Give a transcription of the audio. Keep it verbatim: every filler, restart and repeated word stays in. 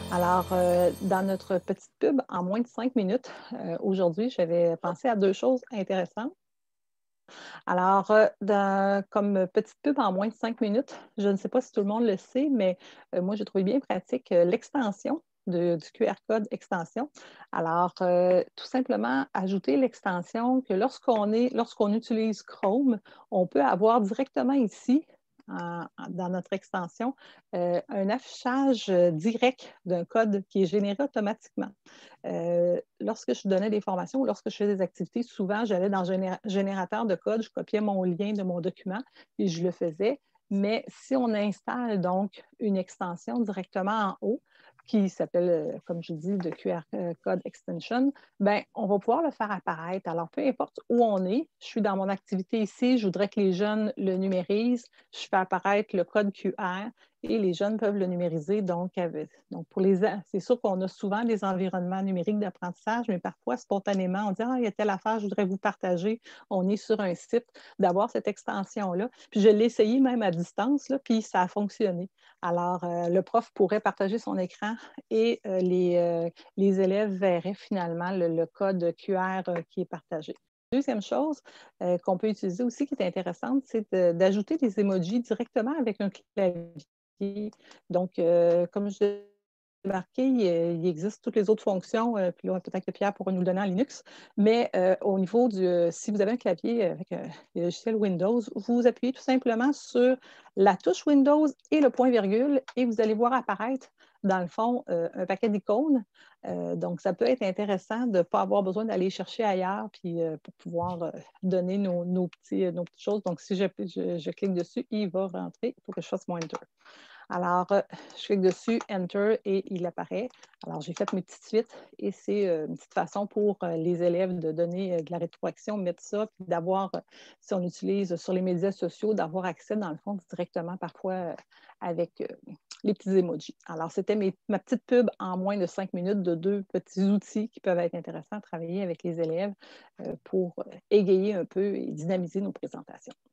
Alors, euh, dans notre petite pub en moins de cinq minutes, euh, aujourd'hui, j'avais pensé à deux choses intéressantes. Alors, euh, dans- comme petite pub en moins de cinq minutes, je ne sais pas si tout le monde le sait, mais euh, moi, j'ai trouvé bien pratique euh, l'extension de- du Q R code extension. Alors, euh, tout simplement, ajouter l'extension que lorsqu'on est, lorsqu'on utilise Chrome, on peut avoir directement ici, en- en- dans notre extension, euh, un affichage euh, direct d'un code qui est généré automatiquement. Euh, lorsque je donnais des formations ou lorsque je faisais des activités, souvent, j'allais dans le géné- générateur de code, je copiais mon lien de mon document et je le faisais. Mais si on installe donc une extension directement en haut, qui s'appelle, euh, comme je dis, de Q R Code Extension, ben, on va pouvoir le faire apparaître. Alors, peu importe où on est, je suis dans mon activité ici, je voudrais que les jeunes le numérisent, je fais apparaître le code Q R et les jeunes peuvent le numériser. Donc, avec, donc pour les, c'est sûr qu'on a souvent des environnements numériques d'apprentissage, mais parfois, spontanément, on dit ah, il y a telle affaire, je voudrais vous partager. On est sur un site, d'avoir cette extension-là. Puis je l'ai essayé même à distance, là, puis ça a fonctionné. Alors, euh, le prof pourrait partager son écran et euh, les, euh, les élèves verraient finalement le, le code Q R euh, qui est partagé. Deuxième chose euh, qu'on peut utiliser aussi qui est intéressante, c'est d'ajouter des emojis directement avec un clavier. Donc, euh, comme je l'ai marqué, il, il, existe toutes les autres fonctions, euh, puis là, peut-être que Pierre pourra nous le donner en Linux, mais euh, au niveau du, euh, si vous avez un clavier avec euh, le logiciel Windows, vous appuyez tout simplement sur la touche Windows et le point virgule et vous allez voir apparaître dans le fond, euh, un paquet d'icônes. Euh, donc, ça peut être intéressant de ne pas avoir besoin d'aller chercher ailleurs puis, euh, pour pouvoir euh, donner nos, nos, petits, nos petites choses. Donc, si je, je, je clique dessus, il va rentrer. Il faut que je fasse mon Enter. Alors, euh, je clique dessus, Enter, et il apparaît. Alors, j'ai fait mes petites suites et c'est euh, une petite façon pour euh, les élèves de donner euh, de la rétroaction, mettre ça, puis d'avoir, euh, si on utilise sur les médias sociaux, d'avoir accès, dans le fond, directement parfois euh, avec euh, les petits emojis. Alors, c'était mes, ma petite pub en moins de cinq minutes de deux petits outils qui peuvent être intéressants à travailler avec les élèves euh, pour euh, égayer un peu et dynamiser nos présentations.